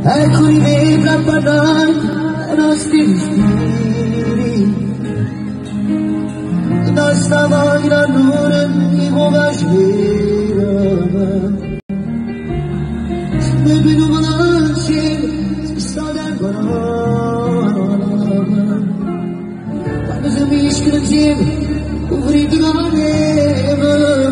ecco i miei tra parlare dei nostri respiri, da stamattina all'ora mi piaceva, se mi domani insieme si sta tempo quando si mischiano insieme un freddo la neve,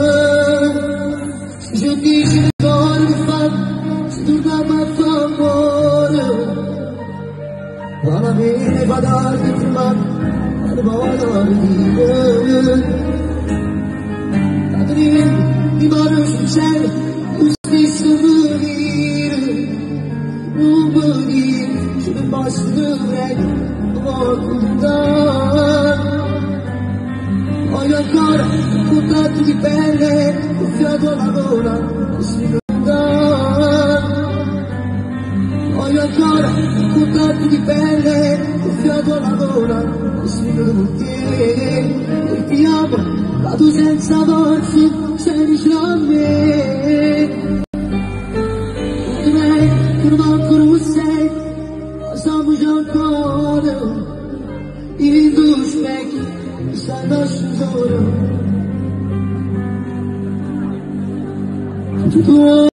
se dice le cose che fanno si torna a fare amore, alla fine va tardi e trovare quando vado a venire la triste di mano sul cielo lo stesso morire non morire se mi basta dovrei voglio ancora un contatto di pelle un fiato alla gola e si voglio ancora un contatto di pelle un fiato alla gola e si con te e ti amo ma tu senza forze sei vicino a me direi che non ancora non sei ma siamo già ancora in due specchi mi stai nascendo tutto